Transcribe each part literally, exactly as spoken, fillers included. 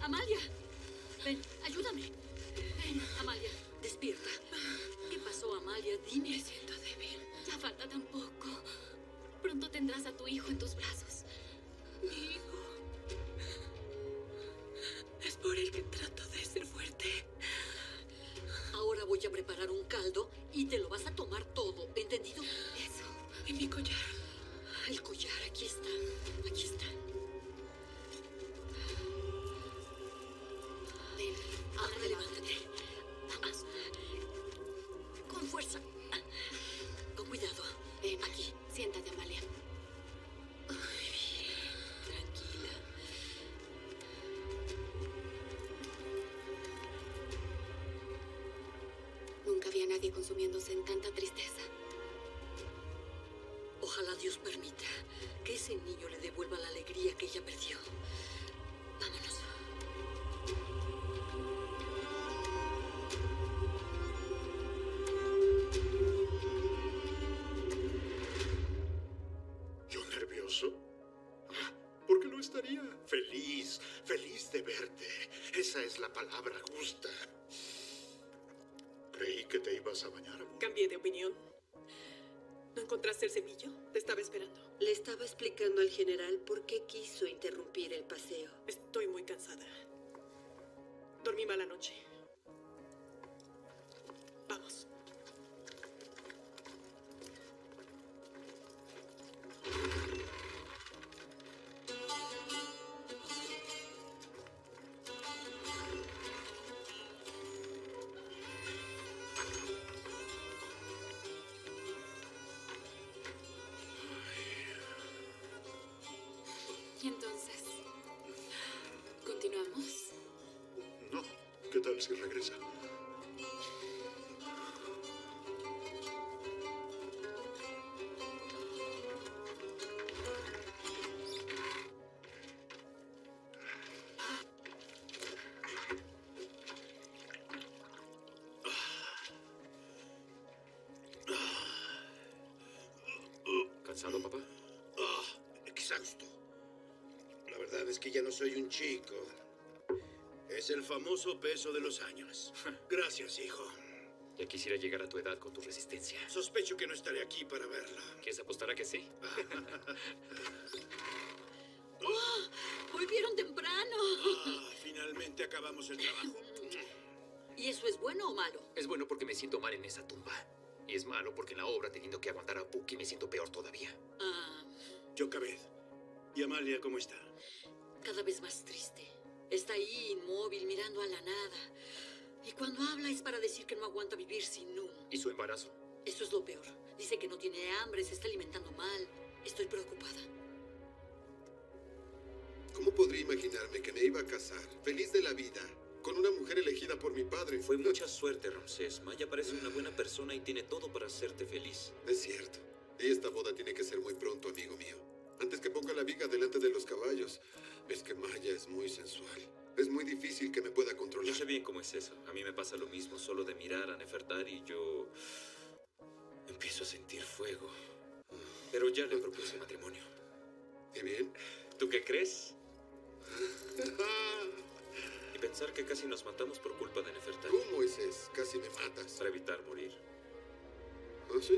Amalia, ven, ayúdame. Ven, Amalia, despierta. ¿Qué pasó, Amalia? Dime. Me siento débil. Ya falta tan poco. Pronto tendrás a tu hijo en tus brazos. Mi hijo. Es por él que trato de ser fuerte. Ahora voy a preparar un caldo y te lo vas a tomar todo, ¿entendido? Eso. ¿Y mi collar? El collar, aquí está. Aquí está. Ven, ahora levántate. Vamos. Con fuerza. Con cuidado. Ven, aquí. Siéntate, Amalia. Ay, tranquila. Nunca vi a nadie consumiéndose en tanta tristeza. Ojalá Dios permita que ese niño le devuelva la alegría que ella perdió. Vámonos. ¿Yo nervioso? ¿Por qué lo estaría? Feliz, feliz de verte. Esa es la palabra justa. Creí que te ibas a bañar. Cambié de opinión. ¿No encontraste el cepillo? Te estaba esperando. Le estaba explicando al general por qué quiso interrumpir el paseo. Estoy muy cansada. Dormí mala noche. Vamos. Y entonces, ¿continuamos? No. ¿Qué tal si regresa? ¿Cansado, papá? Ah, exhausto. La verdad es que ya no soy un chico. Es el famoso peso de los años. Gracias, hijo. Ya quisiera llegar a tu edad con tu resistencia. Sospecho que no estaré aquí para verla. ¿Quieres apostar a que sí? ¡Oh! ¡Volvieron temprano! Ah, finalmente acabamos el trabajo. ¿Y eso es bueno o malo? Es bueno porque me siento mal en esa tumba. Y es malo porque en la obra, teniendo que aguantar a Puki, me siento peor todavía. Ah, Jokabed. ¿Y Amalia cómo está? cada vez más triste. Está ahí, inmóvil, mirando a la nada. Y cuando habla es para decir que no aguanta vivir sin Nu. ¿Y su embarazo? Eso es lo peor. Dice que no tiene hambre, se está alimentando mal. Estoy preocupada. ¿Cómo podría imaginarme que me iba a casar, feliz de la vida, con una mujer elegida por mi padre? Fue mucha suerte, Ramsés. Maya parece una buena persona y tiene todo para hacerte feliz. Es cierto. Y esta boda tiene que ser muy pronto, amigo mío. Antes que ponga la viga delante de los caballos. Es que Maya es muy sensual. Es muy difícil que me pueda controlar. Yo sé bien cómo es eso. A mí me pasa lo mismo. Solo de mirar a Nefertari yo empiezo a sentir fuego. Pero ya le propuse matrimonio. ¿Y bien? ¿Tú qué crees? Y pensar que casi nos matamos por culpa de Nefertari. ¿Cómo es eso? Casi me matas. Para evitar morir. ¿Ah, sí?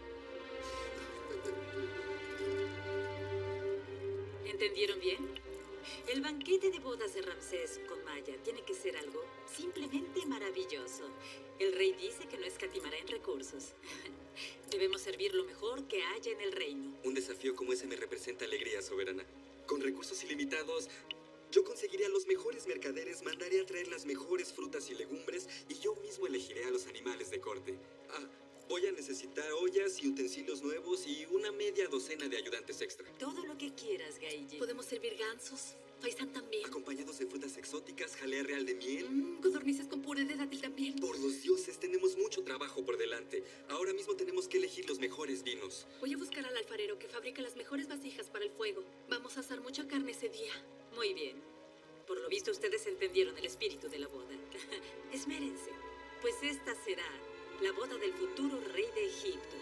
¿Entendieron bien? El banquete de bodas de Ramsés con Maya tiene que ser algo simplemente maravilloso. El rey dice que no escatimará en recursos. Debemos servir lo mejor que haya en el reino. Un desafío como ese me representa alegría, soberana. Con recursos ilimitados, yo conseguiré a los mejores mercaderes, mandaré a traer las mejores frutas y legumbres y yo mismo elegiré a los animales de corte. Ah, voy a necesitar ollas y utensilios nuevos y una media docena de ayudantes extra. Todo lo que quieras, Gaiji. Podemos servir gansos. Faisán también. Acompañados de frutas exóticas, jalea real de miel. Mm, codornices con puré de dátil también. Por los dioses, tenemos mucho trabajo por delante. Ahora mismo tenemos que elegir los mejores vinos. Voy a buscar al alfarero que fabrica las mejores vasijas para el fuego. Vamos a asar mucha carne ese día. Muy bien. Por lo visto ustedes entendieron el espíritu de la boda. Esmérense, pues esta será la boda del futuro rey de Egipto.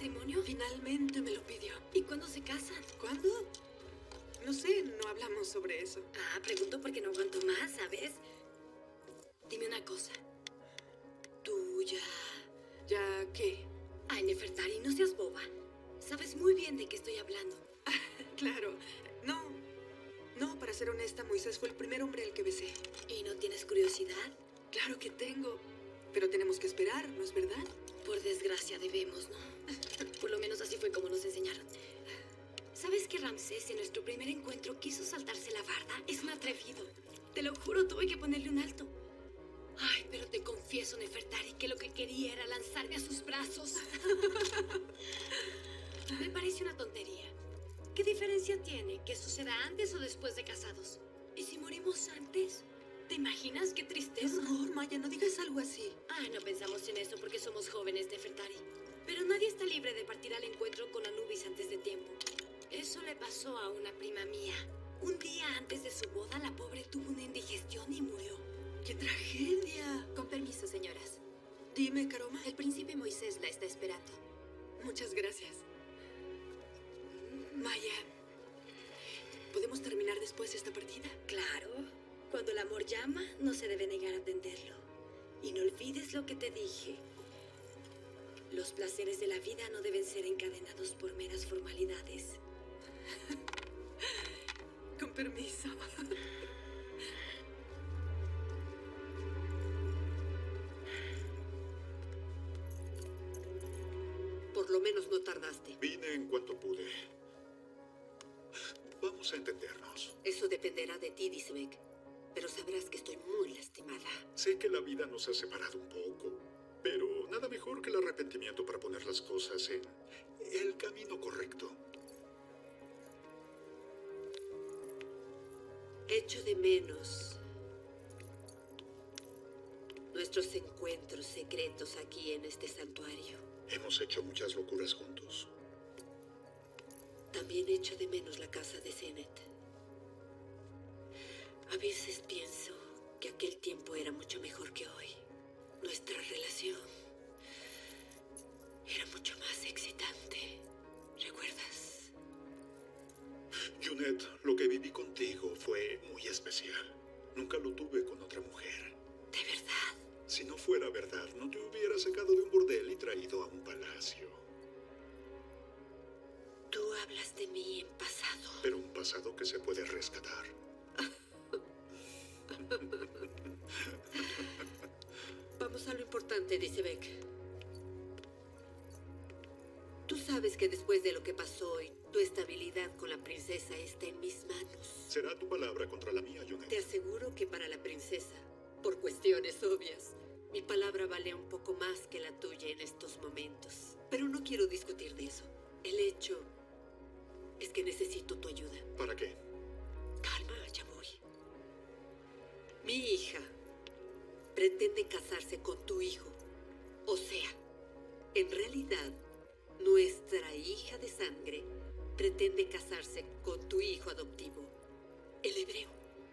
matrimonio? Finalmente me lo pidió. ¿Y cuándo se casan? ¿Cuándo? No sé, no hablamos sobre eso. Ah, pregunto porque no aguanto más, ¿sabes? Dime una cosa. ¿Tú ya... ¿Ya qué? Ay, Nefertari, no seas boba. Sabes muy bien de qué estoy hablando. Claro. No. No, para ser honesta, Moisés fue el primer hombre al que besé. ¿Y no tienes curiosidad? Claro que tengo. Pero tenemos que esperar, ¿no es verdad? Por desgracia debemos, ¿no? Por lo menos así fue como nos enseñaron. ¿Sabes que Ramsés en nuestro primer encuentro quiso saltarse la barda? Es un atrevido. Te lo juro, tuve que ponerle un alto. Ay, pero te confieso, Nefertari, que lo que quería era lanzarme a sus brazos. Me parece una tontería. ¿Qué diferencia tiene que suceda antes o después de casados? ¿Y si morimos antes? ¿Te imaginas qué tristeza? Por favor, Maya, no digas algo así. Ay, no pensamos en eso porque somos jóvenes, Nefertari. Pero nadie está libre de partir al encuentro con Anubis antes de tiempo. Eso le pasó a una prima mía. Un día antes de su boda, la pobre tuvo una indigestión y murió. ¡Qué tragedia! Con permiso, señoras. Dime, Karoma. El príncipe Moisés la está esperando. Muchas gracias. Maya, ¿podemos terminar después esta partida? Claro. Cuando el amor llama, no se debe negar a atenderlo. Y no olvides lo que te dije. Los placeres de la vida no deben ser encadenados por meras formalidades. Con permiso. Por lo menos no tardaste. Vine en cuanto pude. Vamos a entendernos. Eso dependerá de ti, Disebek. Pero sabrás que estoy muy lastimada. Sé que la vida nos ha separado un poco, pero nada mejor que el arrepentimiento para poner las cosas en el camino correcto. Echo de menos nuestros encuentros secretos aquí en este santuario. Hemos hecho muchas locuras juntos. También echo de menos la casa de Zenet. A veces pienso que aquel tiempo era mucho mejor que hoy. Nuestra relación era mucho más excitante. ¿Recuerdas? Junet, lo que viví contigo fue muy especial. Nunca lo tuve con otra mujer. ¿De verdad? Si no fuera verdad, no te hubiera sacado de un burdel y traído a un palacio. Tú hablas de mí en pasado. Pero un pasado que se puede rescatar. Vamos a lo importante, Disebek. Tú sabes que después de lo que pasó hoy, tu estabilidad con la princesa está en mis manos. Será tu palabra contra la mía, Junet. Te aseguro que para la princesa, por cuestiones obvias, mi palabra vale un poco más que la tuya en estos momentos. Pero no quiero discutir de eso. El hecho es que necesito tu ayuda. ¿Para qué? Calma, ya voy. Mi hija pretende casarse con tu hijo. O sea, en realidad, nuestra hija de sangre pretende casarse con tu hijo adoptivo, el hebreo.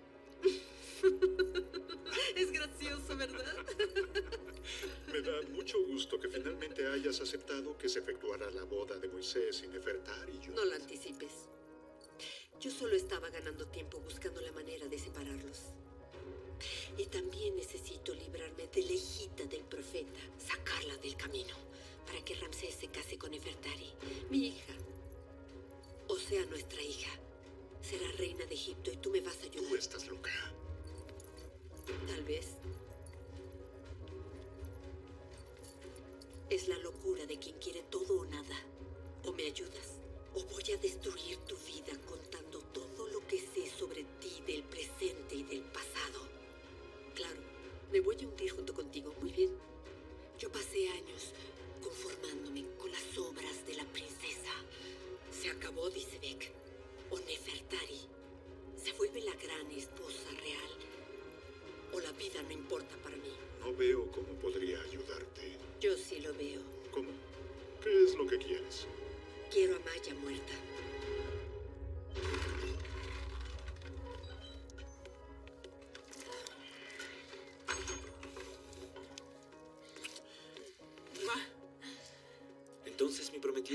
Es gracioso, ¿verdad? Me da mucho gusto que finalmente hayas aceptado que se efectuara la boda de Moisés y Nefertari. Junet. No la anticipes. Yo solo estaba ganando tiempo buscando la manera de separarlos. Y también necesito librarme de la hijita del profeta, sacarla del camino, para que Ramsés se case con Nefertari, mi hija. O sea, nuestra hija. Será reina de Egipto y tú me vas a ayudar. Tú estás loca. Tal vez. Es la locura de quien quiere todo o nada. O me ayudas, o voy a destruir tu vida contando todo lo que sé sobre ti del presente y del pasado. Claro, me voy a hundir junto contigo. Muy bien. Yo pasé años conformándome con las obras de la princesa. Se acabó Disebek, o Nefertari. Se vuelve la gran esposa real. O la vida no importa para mí. No veo cómo podría ayudarte. Yo sí lo veo. ¿Cómo? ¿Qué es lo que quieres? Quiero a Maya muerta. Entonces mi prometida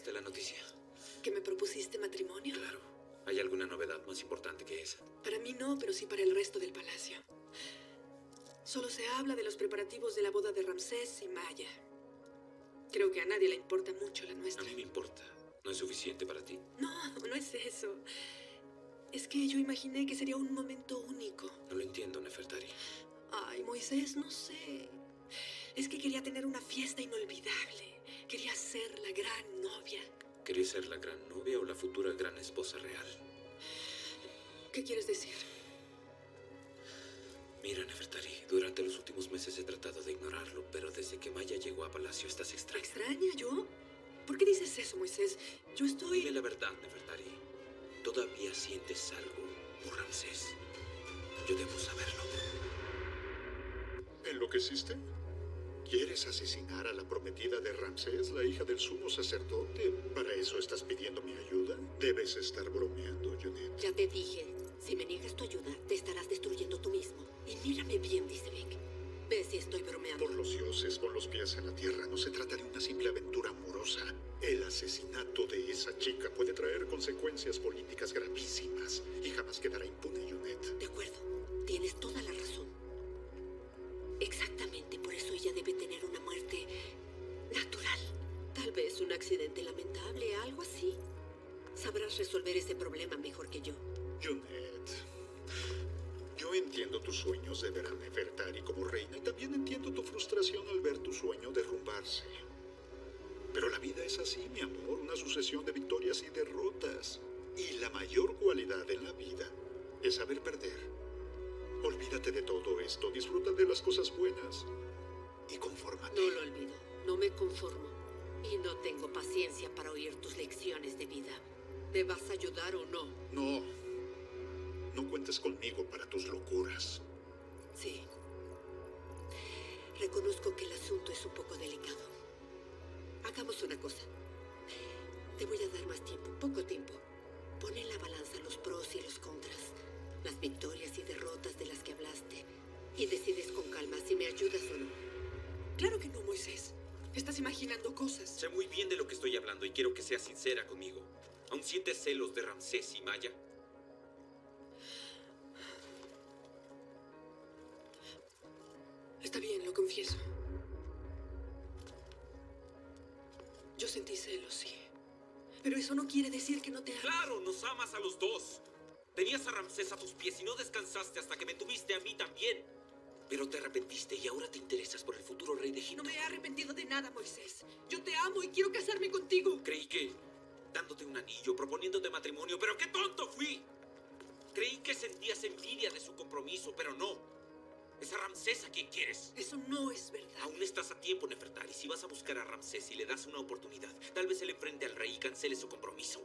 ¿Escuchaste la noticia? ¿Que me propusiste matrimonio? Claro. ¿Hay alguna novedad más importante que esa? Para mí no, pero sí para el resto del palacio. Solo se habla de los preparativos de la boda de Ramsés y Maya. Creo que a nadie le importa mucho la A nuestra. mí me importa. ¿No es suficiente para ti? No, no es eso. Es que yo imaginé que sería un momento único. No lo entiendo, Nefertari. Ay, Moisés, no sé. Es que quería tener una fiesta inolvidable. Quería ser la gran novia. ¿Querías ser la gran novia o la futura gran esposa real? ¿Qué quieres decir? Mira, Nefertari, durante los últimos meses he tratado de ignorarlo, pero desde que Maya llegó a Palacio estás extraña. ¿Extraña yo? ¿Por qué dices eso, Moisés? Yo estoy... Dime la verdad, Nefertari. ¿Todavía sientes algo por Ramsés? Yo debo saberlo. ¿Enloqueciste? ¿Quieres asesinar a la prometida de Ramsés, la hija del sumo sacerdote? ¿Para eso estás pidiendo mi ayuda? Debes estar bromeando, Junet. Ya te dije, si me niegas tu ayuda, te estarás destruyendo tú mismo. Y mírame bien, dice Vic. Ve si estoy bromeando. Por los dioses, con los pies en la tierra, no se trata de una simple aventura amorosa. El asesinato de esa chica puede traer consecuencias políticas gravísimas y jamás quedará impune, Junet. De acuerdo, tienes toda la razón. Exactamente, por eso ella debe tener una muerte natural. Tal vez un accidente lamentable, algo así. Sabrás resolver ese problema mejor que yo. Junet, yo entiendo tus sueños de ver a Nefertari como reina y también entiendo tu frustración al ver tu sueño derrumbarse. Pero la vida es así, mi amor, una sucesión de victorias y derrotas. Y la mayor cualidad en la vida es saber perder. Olvídate de todo esto, disfruta de las cosas buenas y confórmate. No lo olvido, no me conformo. Y no tengo paciencia para oír tus lecciones de vida. ¿Te vas a ayudar o no? No, no cuentes conmigo para tus locuras. Sí. Reconozco que el asunto es un poco delicado. Hagamos una cosa. Te voy a dar más tiempo, poco tiempo. Pon en la balanza los pros y los contras, las victorias y derrotas de las que hablaste, y decides con calma si me ayudas o no. Claro que no, Moisés. Estás imaginando cosas. Sé muy bien de lo que estoy hablando y quiero que seas sincera conmigo. ¿Aún sientes celos de Ramsés y Maya? Está bien, lo confieso. Yo sentí celos, sí. Pero eso no quiere decir que no te amo. ¡Claro! ¡Nos amas a los dos! Tenías a Ramsés a tus pies y no descansaste hasta que me tuviste a mí también. Pero te arrepentiste y ahora te interesas por el futuro rey de Egipto. No me he arrepentido de nada, Moisés. Yo te amo y quiero casarme contigo. Creí que dándote un anillo, proponiéndote matrimonio, pero qué tonto fui. Creí que sentías envidia de su compromiso, pero no. Es a Ramsés a quien quieres. Eso no es verdad. Aún estás a tiempo, Nefertari. Si vas a buscar a Ramsés y le das una oportunidad, tal vez él enfrente al rey y cancele su compromiso.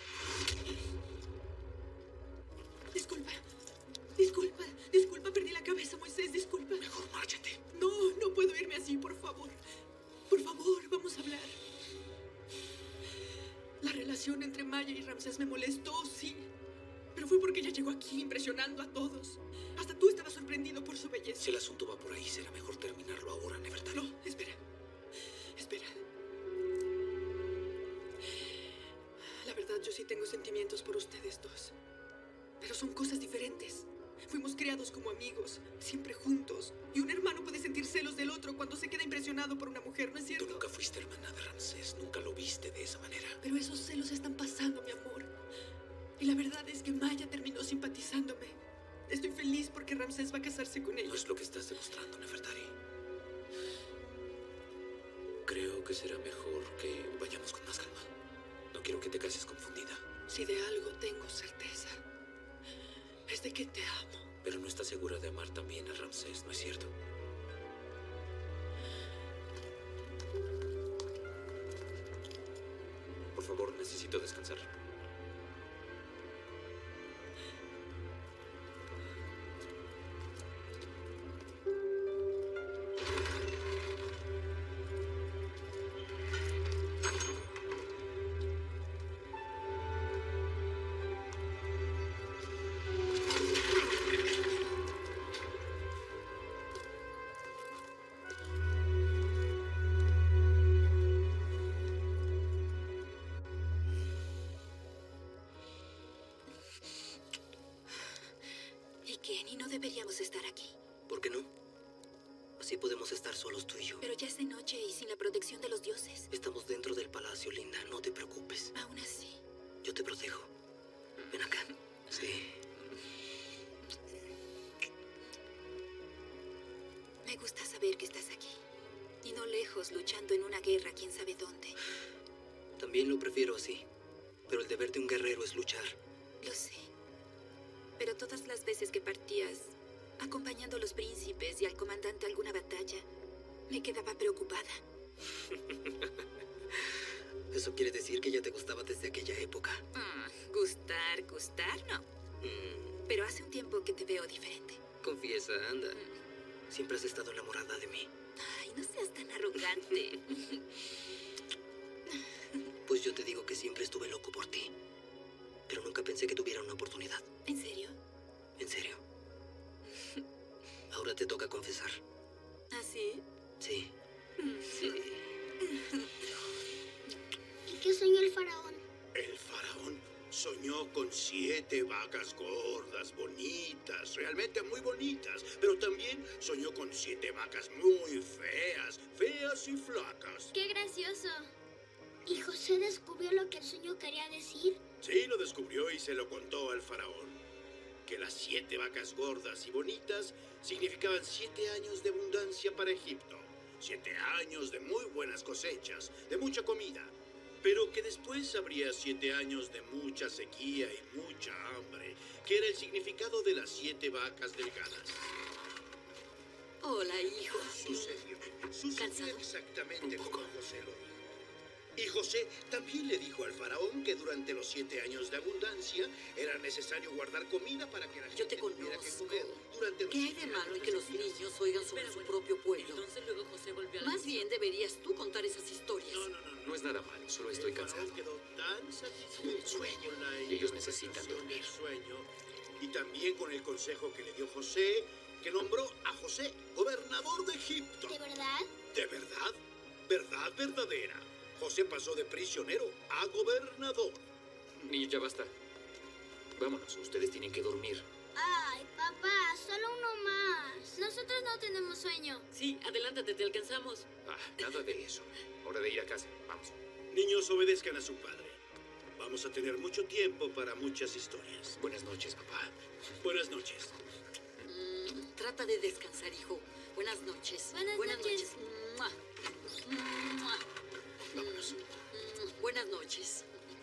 Disculpa. Disculpa. Disculpa, perdí la cabeza, Moisés. Disculpa. Mejor márchate. No, no puedo irme así, por favor. Por favor, vamos a hablar. La relación entre Maya y Ramsés me molestó, sí. Pero fue porque ella llegó aquí impresionando a todos. Hasta tú estabas sorprendido por su belleza. Si el asunto va por ahí, será mejor terminarlo ahora, Nefertari. No, espera. Espera. La verdad, yo sí tengo sentimientos por ustedes dos. Pero son cosas diferentes. Fuimos criados como amigos, siempre juntos. Y un hermano puede sentir celos del otro cuando se queda impresionado por una mujer, ¿no es cierto? Tú nunca fuiste hermana de Ramsés, nunca lo viste de esa manera. Pero esos celos están pasando, mi amor. Y la verdad es que Maya terminó simpatizándome. Estoy feliz porque Ramsés va a casarse con ella. No es lo que estás demostrando, Nefertari. Creo que será mejor que vayamos con más calma. No quiero que te cases confundida. Si de algo tengo certeza, es de que te amo. Pero no estás segura de amar también a Ramsés, ¿no es cierto? Por favor, necesito descansar. solos tú y yo. Pero ya es de noche y sin la protección de los dioses. Estamos dentro del palacio, linda. No te preocupes. Aún así. Yo te protejo. Ven acá. Sí. Me gusta saber que estás aquí. Y no lejos, luchando en una guerra, quién sabe dónde. También lo prefiero así. Pero el deber de un guerrero es luchar. Lo sé. Pero todas las veces que partías, acompañando a los príncipes y al comandante a alguna batalla, me quedaba preocupada. Eso quiere decir que ya te gustaba desde aquella época. Mm, gustar, gustar, no. Mm. Pero hace un tiempo que te veo diferente. Confiesa, anda. Siempre has estado enamorada de mí. Ay, no seas tan arrogante. Pues yo te digo que siempre estuve loco por ti. Pero nunca pensé que tuviera una oportunidad. ¿En serio? En serio. Ahora te toca confesar. ¿Ah, sí? Sí. Sí. ¿Y qué soñó el faraón? El faraón soñó con siete vacas gordas, bonitas, realmente muy bonitas. Pero también soñó con siete vacas muy feas, feas y flacas. ¡Qué gracioso! ¿Y José descubrió lo que el sueño quería decir? Sí, lo descubrió y se lo contó al faraón. Que las siete vacas gordas y bonitas significaban siete años de abundancia para Egipto. Siete años de muy buenas cosechas, de mucha comida. Pero que después habría siete años de mucha sequía y mucha hambre, que era el significado de las siete vacas delgadas. Hola, hijo. Sucedió. Sucedió exactamente como José lo dijo. Y José también le dijo al faraón que durante los siete años de abundancia era necesario guardar comida para que la gente Yo te tuviera que conozco. comer durante los ¿Qué hay siete de malo en años que de los sequía? niños oigan sobre su propio pueblo? Entonces luego José volvió a la Más bien deberías tú contar esas historias. No, no, no, no. No es nada malo, solo estoy El faraón cansado. quedó tan satisfecho con la Y ellos necesitan interpretación dormir. del sueño y también con el consejo que le dio José, que nombró a José gobernador de Egipto. ¿De verdad? ¿De verdad? ¿Verdad verdadera? José pasó de prisionero a gobernador. Niños, ya basta. Vámonos, ustedes tienen que dormir. Ay, papá, solo uno más. Nosotros no tenemos sueño. Sí, adelántate, te alcanzamos. Ah, nada de eso. Hora de ir a casa. Vamos. Niños, obedezcan a su padre. Vamos a tener mucho tiempo para muchas historias. Buenas noches, papá. Buenas noches. Mm, trata de descansar, hijo. Buenas noches. Buenas noches. Mua. Mua. Vámonos. Mm, Buenas noches.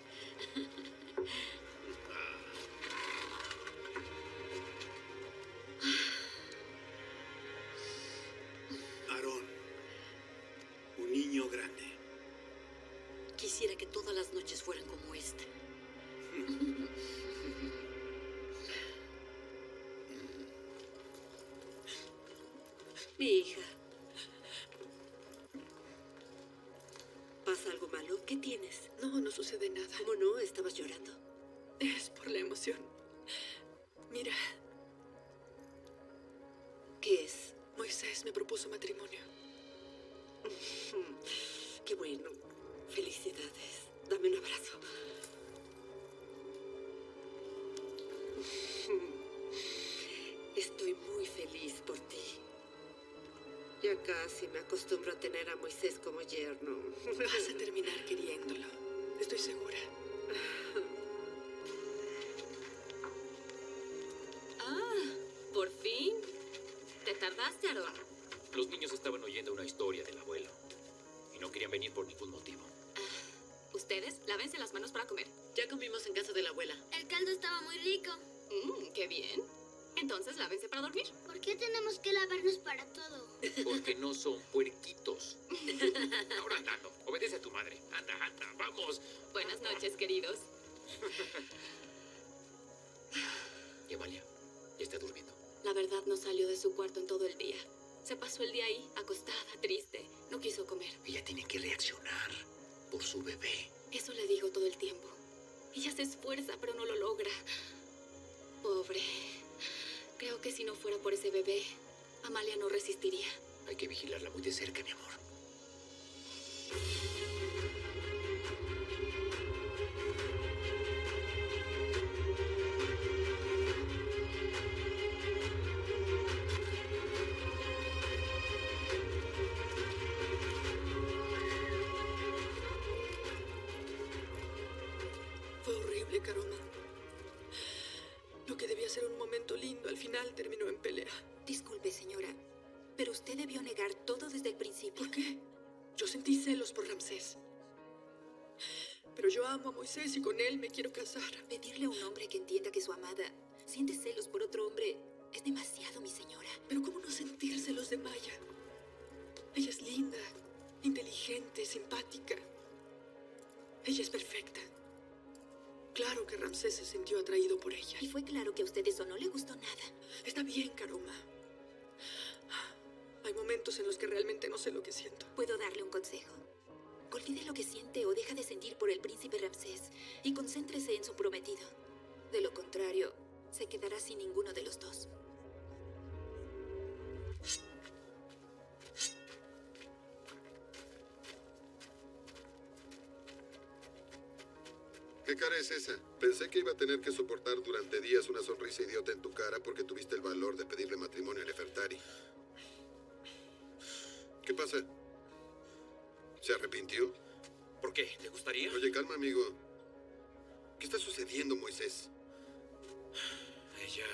Aarón, un niño grande. Quisiera que todas las noches fueran como esta. Mi hija. ¿Pasa algo malo? ¿Qué tienes? No, no sucede nada. ¿Cómo no? ¿Estabas llorando? Es por la emoción. Mira, ¿Qué es? Moisés me propuso matrimonio. Qué bueno. Felicidades. Dame un abrazo. Estoy muy feliz por ti. Ya casi me acostumbro a tener a Moisés como yerno. Vas a terminar queriéndolo. Estoy segura. Ah, por fin. Te tardaste, Aarón. Los niños estaban oyendo una historia del abuelo. Y no querían venir por ningún motivo. Ustedes, lávense las manos para comer. Ya comimos en casa de la abuela. El caldo estaba muy rico. Mmm, qué bien. Entonces, lávense para dormir. ¿Por qué tenemos que lavarnos para todo? Porque no son puerquitos. Ahora andando. Obedece a tu madre. Anda, anda, vamos. Buenas noches, queridos. ¿Y Amalia? ¿Ya está durmiendo? La verdad, no salió de su cuarto en todo el día. Se pasó el día ahí, acostada, triste. No quiso comer. Ella tiene que reaccionar por su bebé. Eso le digo todo el tiempo. Ella se esfuerza, pero no lo logra. Pobre. Creo que si no fuera por ese bebé, Amalia no resistiría. Hay que vigilarla muy de cerca, mi amor. horrible, Karoma. Lo que debía ser un momento lindo al final terminó en pelea. Disculpe, señora, pero usted debió negar todo desde el principio. ¿Por qué? Yo sentí celos por Ramsés. Pero yo amo a Moisés y con él me quiero casar. Pedirle a un hombre que entienda que su amada siente celos por otro hombre es demasiado, mi señora. Pero ¿cómo no sentir celos de Maya? Ella es linda, inteligente, simpática. Ella es perfecta. Claro que Ramsés se sintió atraído por ella. Y fue claro que a usted eso no le gustó nada. Está bien, Karoma. Hay momentos en los que realmente no sé lo que siento. ¿Puedo darle un consejo? Olvide lo que siente o deja de sentir por el príncipe Ramsés y concéntrese en su prometido. De lo contrario, se quedará sin ninguno de los dos. ¿Qué cara es esa? Pensé que iba a tener que soportar durante días una sonrisa idiota en tu cara porque tuviste el valor de pedirle matrimonio a Nefertari. ¿Qué pasa? ¿Se arrepintió? ¿Por qué? ¿Te gustaría? Oye, calma, amigo. ¿Qué está sucediendo, Moisés? Ella...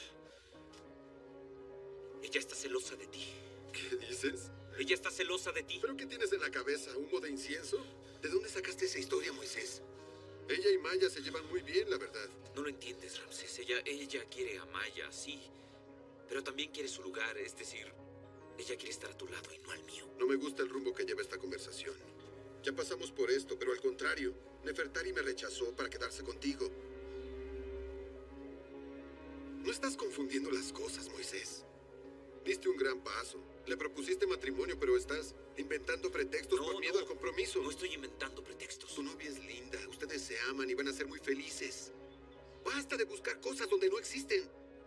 Ella está celosa de ti. ¿Qué dices? Ella está celosa de ti. ¿Pero qué tienes en la cabeza? ¿Humo de incienso? ¿De dónde sacaste esa historia, Moisés? Ella y Maya se llevan muy bien, la verdad. No lo entiendes, Ramsés. Ella, ella quiere a Maya, sí. Pero también quiere su lugar, es decir... Ella quiere estar a tu lado y no al mío. No me gusta el rumbo que lleva esta conversación. Ya pasamos por esto, pero al contrario, Nefertari me rechazó para quedarse contigo. No estás confundiendo las cosas, Moisés. Diste un gran paso. Le propusiste matrimonio, pero estás inventando pretextos no, por miedo no, al compromiso. No estoy inventando pretextos. Tu novia es linda, ustedes se aman y van a ser muy felices. Basta de buscar cosas donde no existen.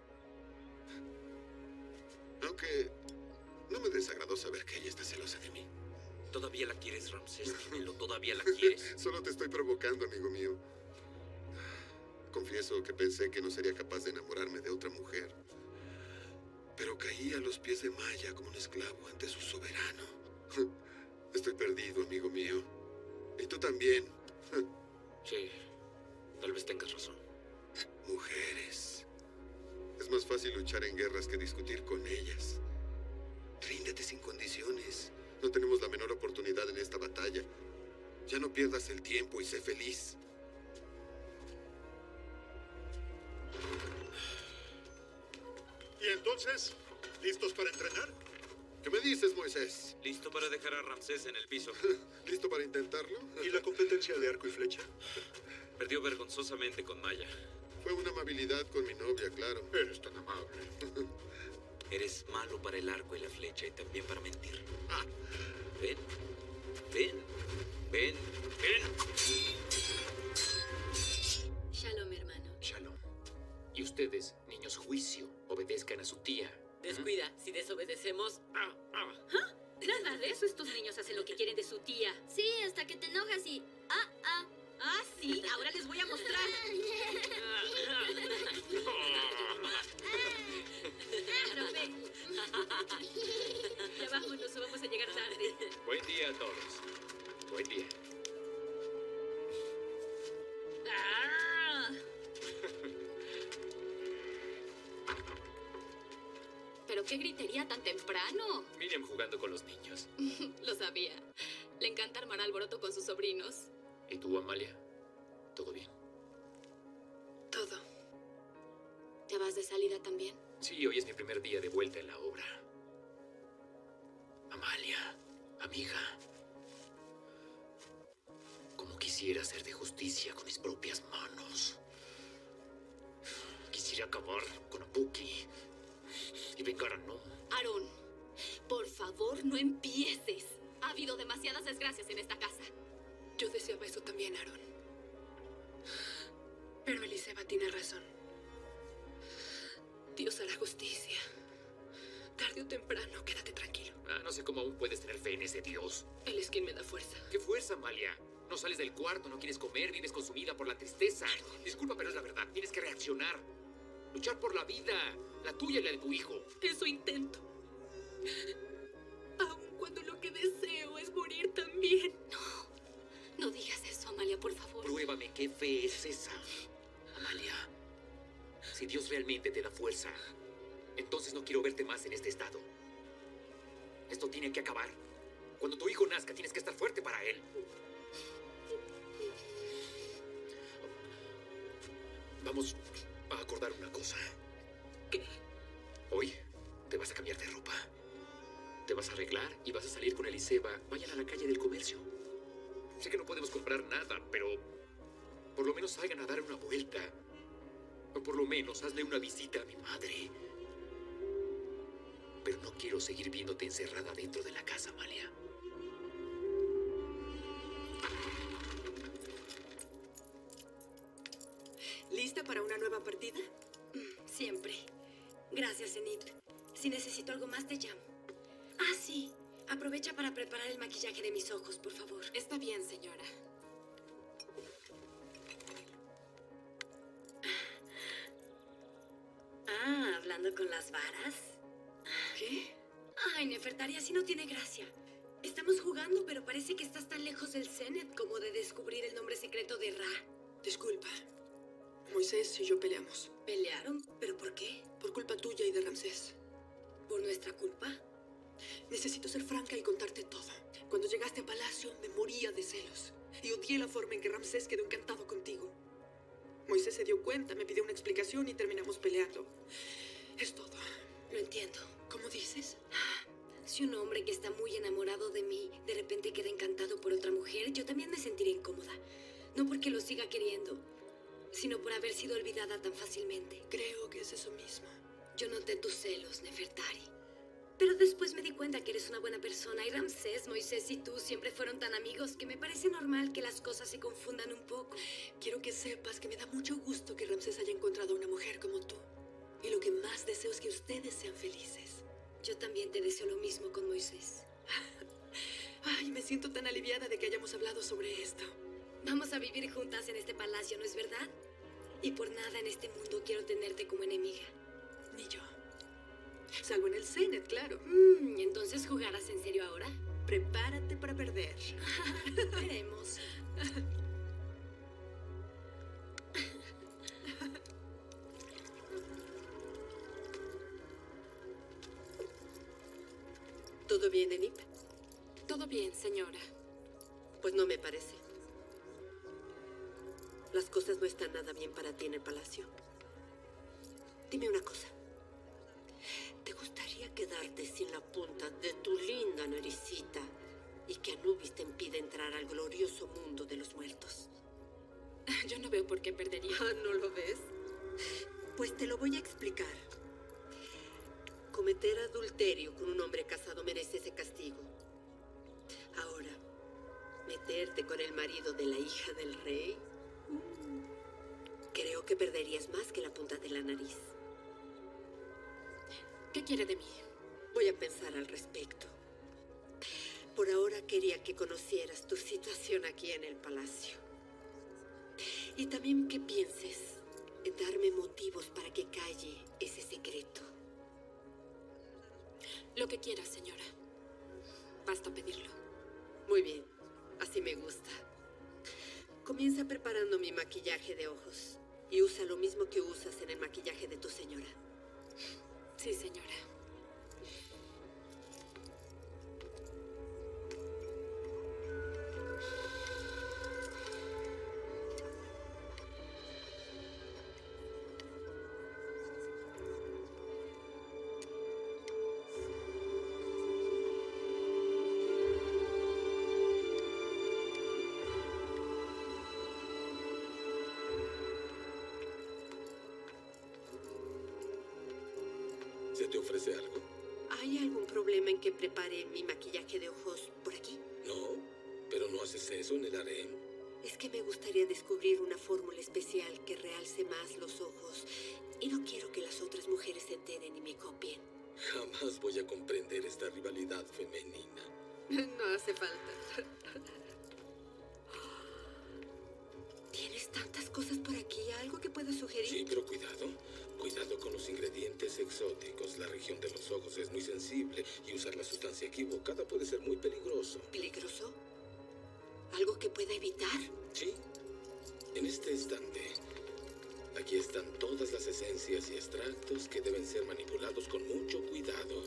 Aunque... no me desagradó saber que ella está celosa de mí. ¿Todavía la quieres, Ramsés? Dímelo, ¿todavía la quieres? Solo te estoy provocando, amigo mío. Confieso que pensé que no sería capaz de enamorarme de otra mujer. Pero caí a los pies de Maya como un esclavo ante su soberano. Estoy perdido, amigo mío. Y tú también. Sí, tal vez tengas razón. Mujeres. Es más fácil luchar en guerras que discutir con ellas. Ríndete sin condiciones. No tenemos la menor oportunidad en esta batalla. Ya no pierdas el tiempo y sé feliz. ¿Y entonces? ¿Listos para entrenar? ¿Qué me dices, Moisés? Listo para dejar a Ramsés en el piso. ¿Listo para intentarlo? ¿Y la competencia de arco y flecha? Perdió vergonzosamente con Maya. Fue una amabilidad con mi novia, claro. Eres tan amable. Eres malo para el arco y la flecha y también para mentir. Ah. Ven, ven, ven, ven. Shalom, hermano. Shalom. Y ustedes, niños, juicio, obedezcan a su tía. Descuida, si desobedecemos... ¿Ah? Nada de eso, estos niños hacen lo que quieren de su tía. Sí, hasta que te enojas y... Ah, ah. Ah, sí, ahora les voy a mostrar. Claro, ven. Ya vámonos o vamos a llegar tarde. Buen día a todos. Buen día. Ah. ¿Pero qué gritería tan temprano? Miriam jugando con los niños. Lo sabía. Le encanta armar alboroto con sus sobrinos. ¿Y tú, Amalia? ¿Todo bien? Todo. ¿Te vas de salida también? Sí, hoy es mi primer día de vuelta en la obra. Amalia, amiga. Como quisiera hacer de justicia con mis propias manos. Quisiera acabar con Apuki y vengar a No. Aarón, por favor, no empieces. Ha habido demasiadas desgracias en esta casa. Yo deseaba eso también, Aarón. Pero Eliseba tiene razón. Dios hará justicia. Tarde o temprano, quédate tranquilo. Ah, no sé cómo aún puedes tener fe en ese Dios. Él es quien me da fuerza. ¿Qué fuerza, Amalia? No sales del cuarto, no quieres comer, vives consumida por la tristeza. Disculpa, pero es la verdad. Tienes que reaccionar. Luchar por la vida, la tuya y la de tu hijo. Eso intento. Aun cuando lo que deseo es morir también. No, no digas eso, Amalia. Amalia, por favor. Pruébame qué fe es esa. Amalia, si Dios realmente te da fuerza, entonces no quiero verte más en este estado. Esto tiene que acabar. Cuando tu hijo nazca, tienes que estar fuerte para él. Vamos a acordar una cosa. ¿Qué? Hoy te vas a cambiar de ropa. Te vas a arreglar y vas a salir con Eliseba. Vayan a la calle del comercio. Sé que no podemos comprar nada, pero por lo menos salgan a dar una vuelta. O por lo menos hazle una visita a mi madre. Pero no quiero seguir viéndote encerrada dentro de la casa, Amalia. ¿Lista para una nueva partida? Siempre. Gracias, Enid. Si necesito algo más, te llamo. Ah, sí. Aprovecha para preparar el maquillaje de mis ojos, por favor. Está bien, señora. Ah, hablando con las varas. ¿Qué? Ay, Nefertari, así no tiene gracia. Estamos jugando, pero parece que estás tan lejos del Zenet como de descubrir el nombre secreto de Ra. Disculpa. Moisés y yo peleamos. ¿Pelearon? ¿Pero por qué? Por culpa tuya y de Ramsés. ¿Por nuestra culpa? Necesito ser franca y contarte todo. Cuando llegaste a Palacio, me moría de celos. Y odié la forma en que Ramsés quedó encantado contigo. Moisés se dio cuenta, me pidió una explicación y terminamos peleando. Es todo. Lo entiendo. ¿Cómo dices? Si un hombre que está muy enamorado de mí de repente queda encantado por otra mujer, yo también me sentiré incómoda. No porque lo siga queriendo, sino por haber sido olvidada tan fácilmente. Creo que es eso mismo. Yo noté tus celos, Nefertari. Pero después me di cuenta que eres una buena persona y Ramsés, Moisés y tú siempre fueron tan amigos que me parece normal que las cosas se confundan un poco. Quiero que sepas que me da mucho gusto que Ramsés haya encontrado una mujer como tú. Y lo que más deseo es que ustedes sean felices. Yo también te deseo lo mismo con Moisés. Ay, me siento tan aliviada de que hayamos hablado sobre esto. Vamos a vivir juntas en este palacio, ¿no es verdad? Y por nada en este mundo quiero tenerte como enemiga. Ni yo. Salvo en el Zenet, claro. Mm, ¿Entonces jugarás en serio ahora? Prepárate para perder. Veremos. ¿Todo bien, Enid? Todo bien, señora. Pues no me parece. Las cosas no están nada bien para ti en el palacio. Dime una cosa. ¿Te gustaría quedarte sin la punta de tu linda naricita y que Anubis te impida entrar al glorioso mundo de los muertos? Yo no veo por qué perdería. Ah, ¿no lo ves? Pues te lo voy a explicar. Cometer adulterio con un hombre casado merece ese castigo. Ahora, meterte con el marido de la hija del rey, creo que perderías más que la punta de la nariz. ¿Qué quiere de mí? Voy a pensar al respecto. Por ahora quería que conocieras tu situación aquí en el palacio. Y también que pienses en darme motivos para que calle ese secreto. Lo que quiera, señora. Basta pedirlo. Muy bien, así me gusta. Comienza preparando mi maquillaje de ojos y usa lo mismo que usas en el maquillaje de tu señora. Sí, señora. ¿Se te ofrece algo? ¿Hay algún problema en que prepare mi maquillaje de ojos por aquí? No, pero no haces eso en el harem. Es que me gustaría descubrir una fórmula especial que realce más los ojos y no quiero que las otras mujeres se enteren y me copien. Jamás voy a comprender esta rivalidad femenina. No hace falta. ¿Tienes tantas cosas por aquí? ¿Algo que puedas sugerir? Sí, pero cuidado. Cuidado con los ingredientes exóticos. La región de los ojos es muy sensible y usar la sustancia equivocada puede ser muy peligroso. ¿Peligroso? ¿Algo que pueda evitar? Sí, estante. Aquí están todas las esencias y extractos que deben ser manipulados con mucho cuidado.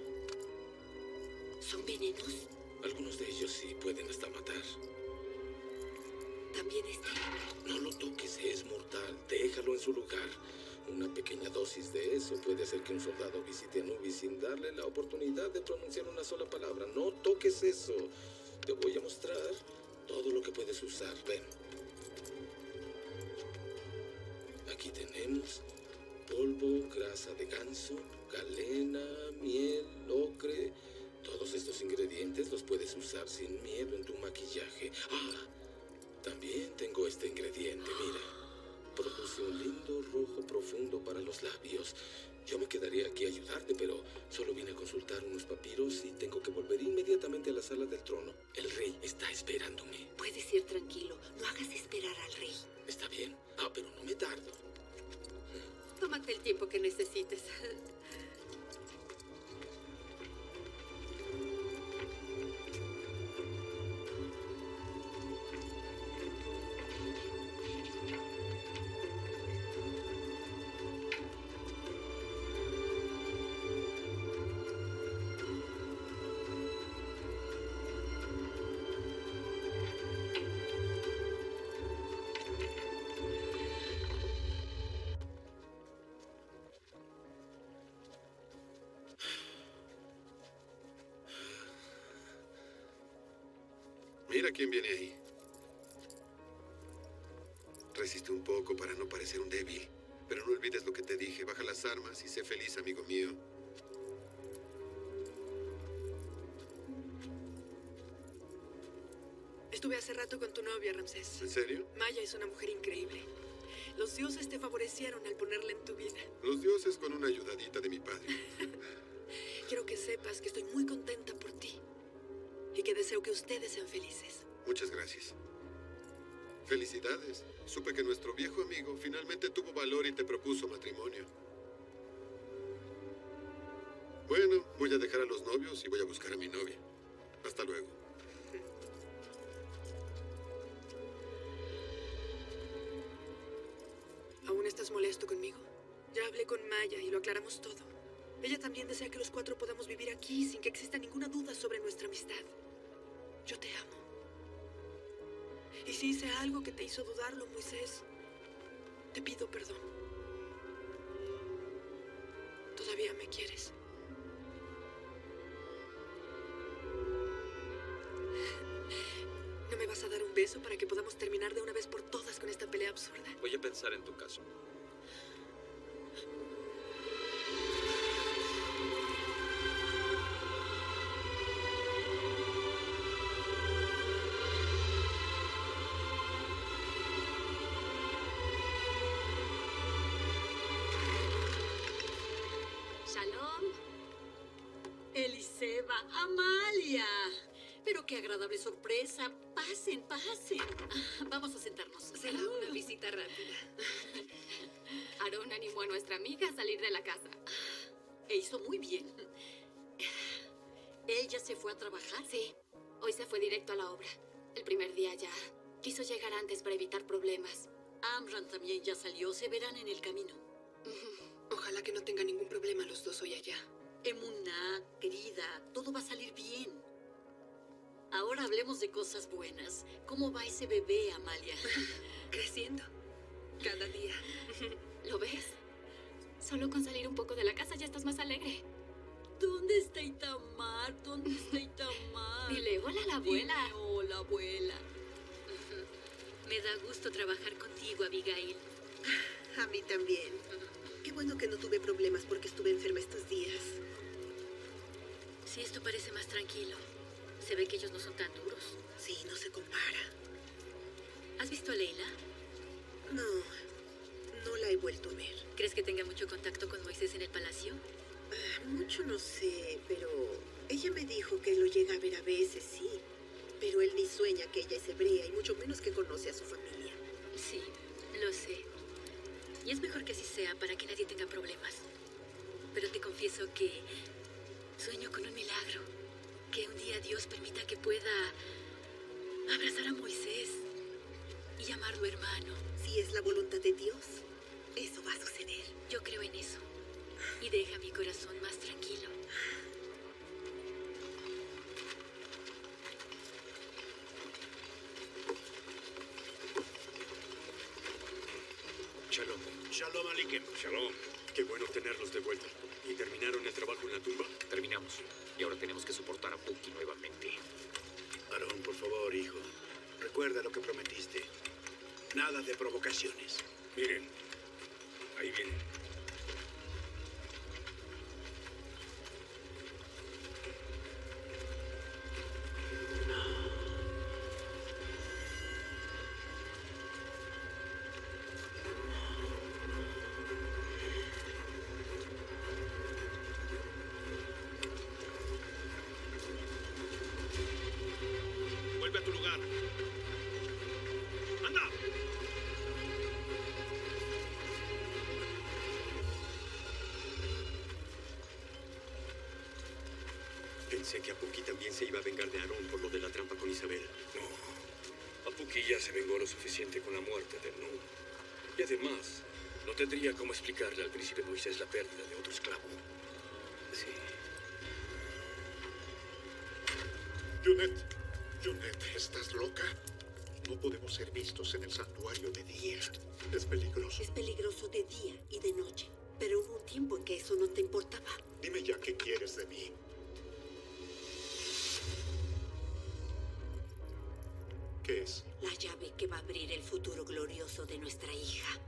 ¿Son venenos? Algunos de ellos sí pueden hasta matar. ¿También este? No lo toques, es mortal. Déjalo en su lugar. Una pequeña dosis de eso puede hacer que un soldado visite a Nubis sin darle la oportunidad de pronunciar una sola palabra. No toques eso. Te voy a mostrar todo lo que puedes usar. Ven. Aquí tenemos polvo, grasa de ganso, galena, miel, ocre. Todos estos ingredientes los puedes usar sin miedo en tu maquillaje. Ah, también tengo este ingrediente, mira. Produce un lindo rojo profundo para los labios. Yo me quedaría aquí a ayudarte, pero solo vine a consultar unos papiros y tengo que volver inmediatamente a la sala del trono. El rey está esperándome. Puedes ir tranquilo. No hagas esperar al rey. Está bien. Ah, pero no me tardo. Tómate el tiempo que necesites. Mira quién viene ahí. Resiste un poco para no parecer un débil. Pero no olvides lo que te dije. Baja las armas y sé feliz, amigo mío. Estuve hace rato con tu novia, Ramsés. ¿En serio? Maya es una mujer increíble. Los dioses te favorecieron al ponerla en tu vida. Los dioses con una ayudadita de mi padre. Quiero que sepas que estoy muy contenta por ti. Y que deseo que ustedes sean felices. Muchas gracias. Felicidades. Supe que nuestro viejo amigo finalmente tuvo valor y te propuso matrimonio. Bueno, voy a dejar a los novios y voy a buscar a mi novia. Hasta luego. ¿Aún estás molesto conmigo? Ya hablé con Maya y lo aclaramos todo. Ella también desea que los cuatro podamos vivir aquí sin que exista ninguna duda sobre nuestra amistad. Yo te amo. Y si hice algo que te hizo dudarlo, Moisés, te pido perdón. ¿Todavía me quieres? ¿No me vas a dar un beso para que podamos terminar de una vez por todas con esta pelea absurda? Voy a pensar en tu caso. Shalom. Eliseba, Amalia. Pero qué agradable sorpresa. Pasen, pasen. Ah, vamos a sentarnos. Será una visita rápida. Aarón animó a nuestra amiga a salir de la casa. E hizo muy bien. ¿Ella se fue a trabajar? Sí. Hoy se fue directo a la obra. El primer día ya. Quiso llegar antes para evitar problemas. Amram también ya salió. Se verán en el camino. Ojalá que no tenga ningún problema los dos hoy allá. Emuná, querida, todo va a salir bien. Ahora hablemos de cosas buenas. ¿Cómo va ese bebé, Amalia? Creciendo. Cada día. ¿Lo ves? Solo con salir un poco de la casa ya estás más alegre. ¿Dónde está Itamar? ¿Dónde está Itamar? Dile hola a la abuela. Dile hola, abuela. Me da gusto trabajar contigo, Abigail. A mí también. Qué bueno que no tuve problemas porque estuve enferma estos días. Sí, esto parece más tranquilo. Se ve que ellos no son tan duros. Sí, no se compara. ¿Has visto a Leila? No, no la he vuelto a ver. ¿Crees que tenga mucho contacto con Moisés en el palacio? Uh, mucho no sé, pero ella me dijo que lo llega a ver a veces, sí. Pero él ni sueña que ella es hebrea y mucho menos que conoce a su familia. Sí, lo sé. Y es mejor que así sea para que nadie tenga problemas. Pero te confieso que sueño con un milagro. Que un día Dios permita que pueda abrazar a Moisés. y llamarlo hermano. Si es la voluntad de Dios, eso va a suceder. Yo creo en eso. Y deja mi corazón más tranquilo. Shalom. Shalom Aleichem. Shalom. Qué bueno tenerlos de vuelta. ¿Y terminaron el trabajo en la tumba? Terminamos. Y ahora tenemos que soportar a Puki nuevamente. Aarón, por favor, hijo. Recuerda lo que prometiste. Nada de provocaciones. Miren. Ahí viene. Vuelve a tu lugar. ¡Anda! Pensé que Apuki también se iba a vengar de Aarón por lo de la trampa con Isabel. No. Apuki ya se vengó lo suficiente con la muerte de Nu. Y además, no tendría cómo explicarle al príncipe Moisés la pérdida de otro esclavo. Sí. Junet, Junet, ¿estás loca? No podemos ser vistos en el santuario de día. Es peligroso. Es peligroso de día y de noche. Pero hubo un tiempo en que eso no te importaba. Dime ya qué quieres de mí. ¿Qué es? La llave que va a abrir el futuro glorioso de nuestra hija.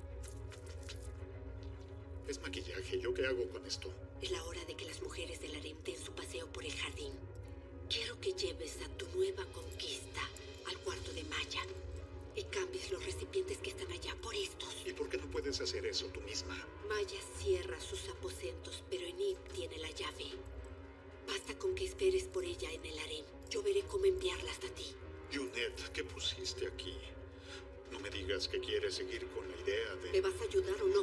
Es maquillaje. ¿Yo qué hago con esto? Es la hora de que las mujeres del harem den su paseo por el jardín. Quiero que lleves a tu nueva conquista al cuarto de Maya y cambies los recipientes que están allá por estos. ¿Y por qué no puedes hacer eso tú misma? Maya cierra sus aposentos, pero Enid tiene la llave. Basta con que esperes por ella en el harem. Yo veré cómo enviarla hasta ti. Junet, ¿qué pusiste aquí? No me digas que quieres seguir con la idea de... ¿Me vas a ayudar o no?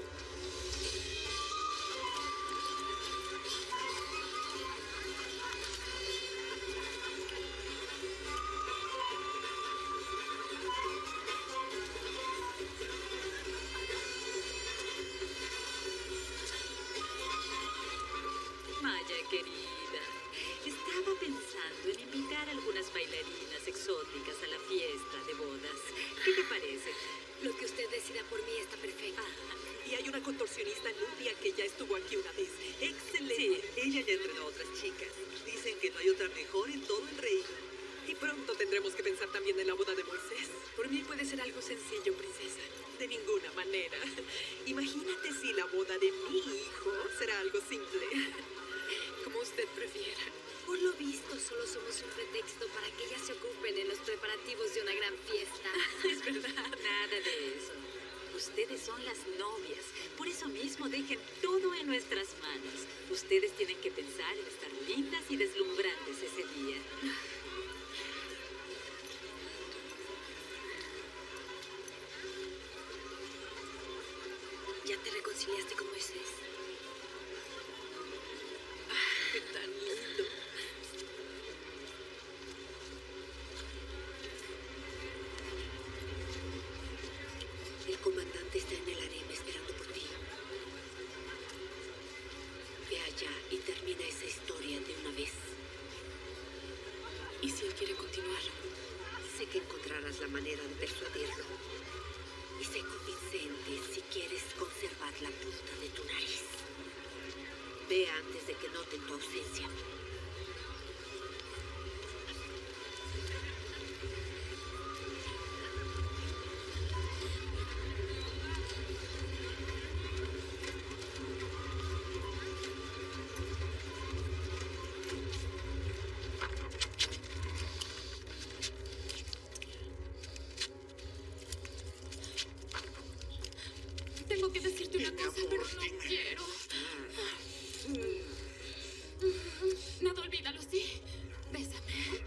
Maya, querida, estaba pensando en invitar a algunas bailarinas exóticas a la fiesta de bodas. ¿Qué te parece? Lo que usted decida por mí está perfecto. Y hay una contorsionista Nubia que ya estuvo aquí una vez. ¡Excelente! Sí, ella ya entrenó a otras chicas. Dicen que no hay otra mejor en todo el reino. Y pronto tendremos que pensar también en la boda de Moisés. Por mí puede ser algo sencillo, princesa. De ninguna manera. Imagínate si la boda de mi hijo será algo simple. Como usted prefiera. Por lo visto, solo somos un pretexto para que ellas se ocupen en los preparativos de una gran fiesta. Es verdad. Nada de eso. Ustedes son las novias. Por eso mismo dejen todo en nuestras manos. Ustedes tienen que pensar en estar lindas y deslumbrantes ese día. ¿Ya te reconciliaste con Moisés? ¡Ah, qué tan lindo! El comandante está en el harem esperando por ti. Ve allá y termina esa historia de una vez. ¿Y si él quiere continuar? Sé que encontrarás la manera de persuadirlo. Y sé convincente si quieres conservar la punta de tu nariz. Ve antes de que noten tu ausencia. Tengo que decirte una cosa, pero no quiero. Nada, olvídalo, ¿sí? Bésame.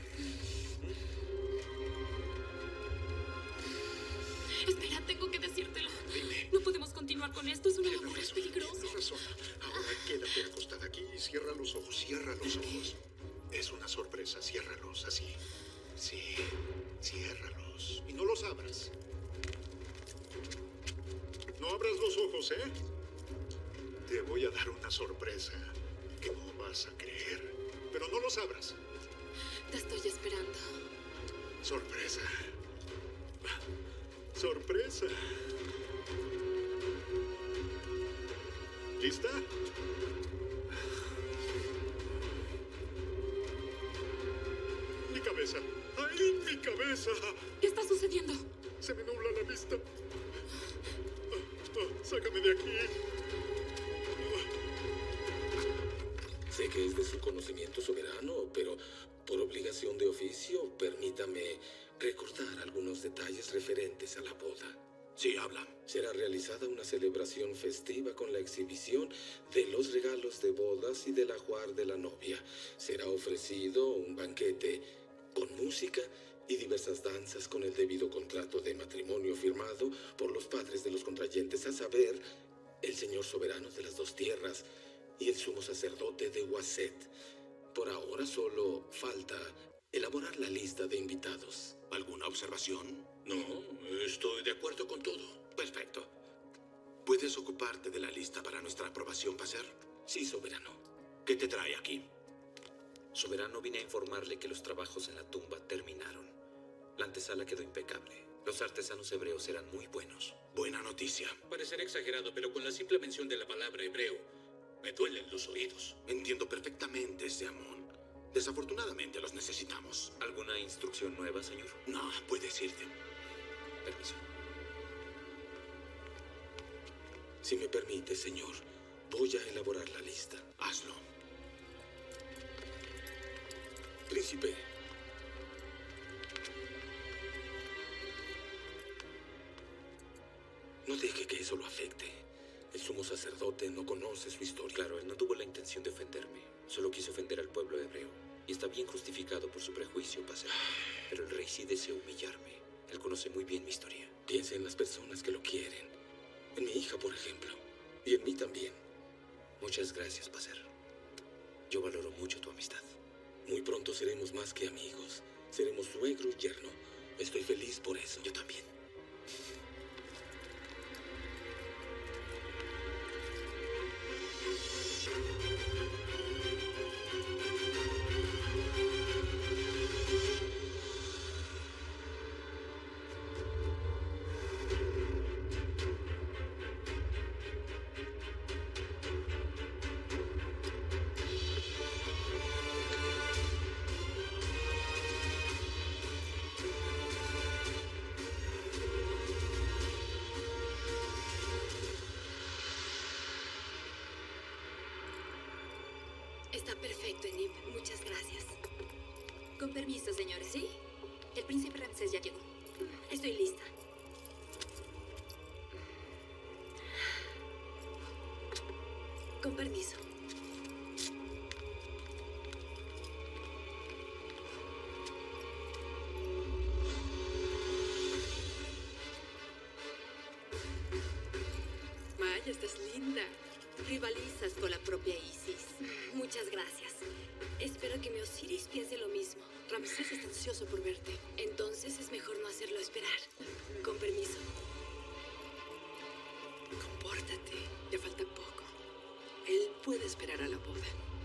Espera, tengo que decírtelo. No podemos continuar con esto, es una locura, es peligroso. Tienes razón. Ahora quédate acostada aquí y cierra los ojos, cierra los ojos. Es una sorpresa, ciérralos así. Sí, ciérralos. Y no los abras. abras los ojos, ¿eh? Te voy a dar una sorpresa que no vas a creer. Pero no los abras. Te estoy esperando. Sorpresa. Sorpresa. ¿Lista? Mi cabeza. ¡Ay, mi cabeza! ¿Qué está sucediendo? Se me nubla la vista. Ah, ah, sácame de aquí. Sé que es de su conocimiento soberano, pero por obligación de oficio, permítame recordar algunos detalles referentes a la boda. Sí, habla. Será realizada una celebración festiva con la exhibición de los regalos de bodas y del ajuar de la novia. Será ofrecido un banquete con música y diversas danzas con el debido contrato de matrimonio firmado por los padres de los contrayentes, a saber, el señor soberano de las dos tierras y el sumo sacerdote de Waset. Por ahora solo falta elaborar la lista de invitados. ¿Alguna observación? No, estoy de acuerdo con todo. Perfecto. ¿Puedes ocuparte de la lista para nuestra aprobación, Pacer? Sí, soberano. ¿Qué te trae aquí? Soberano, vine a informarle que los trabajos en la tumba terminaron. La antesala quedó impecable. Los artesanos hebreos eran muy buenos. Buena noticia. Parecerá exagerado, pero con la simple mención de la palabra hebreo, me duelen los oídos. Entiendo perfectamente ese amor. Desafortunadamente los necesitamos. ¿Alguna instrucción nueva, señor? No, puedes irte. Permiso. Si me permite, señor, voy a elaborar la lista. Hazlo. Príncipe. No deje que eso lo afecte. El sumo sacerdote no conoce su historia. Claro, él no tuvo la intención de ofenderme. Solo quiso ofender al pueblo hebreo. Y está bien justificado por su prejuicio, Pacer. Pero el rey sí desea humillarme. Él conoce muy bien mi historia. Piensa en las personas que lo quieren. En mi hija, por ejemplo. Y en mí también. Muchas gracias, Pacer. Yo valoro mucho tu amistad. Muy pronto seremos más que amigos. Seremos suegro y yerno. Estoy feliz por eso. Yo también. Está perfecto, Enib. Muchas gracias. Con permiso, señores. ¿Sí? El príncipe Ramsés ya llegó. Estoy lista. Con permiso. Maya, estás linda. Rivalizas con la propia Isis. Muchas gracias. Espero que mi Osiris piense lo mismo. Ramsés está ansioso por verte. Entonces es mejor no hacerlo esperar. Con permiso. Compórtate. Ya falta poco. Él puede esperar a la boda.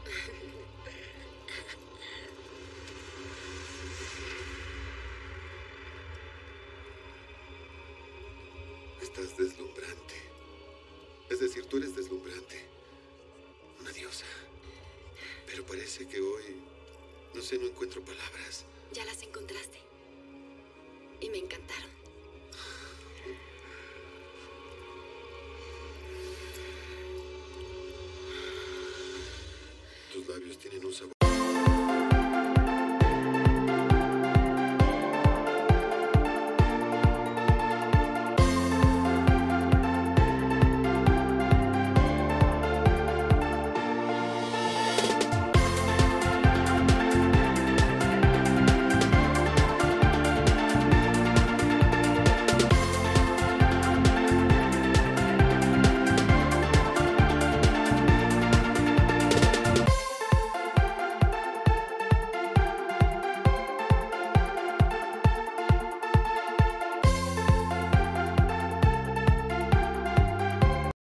Estás deslumbrante. Es decir, tú eres deslumbrante. Una diosa. Pero parece que hoy, no sé, no encuentro palabras. Ya las encontraste. Y me encantaron. Tus labios tienen un sabor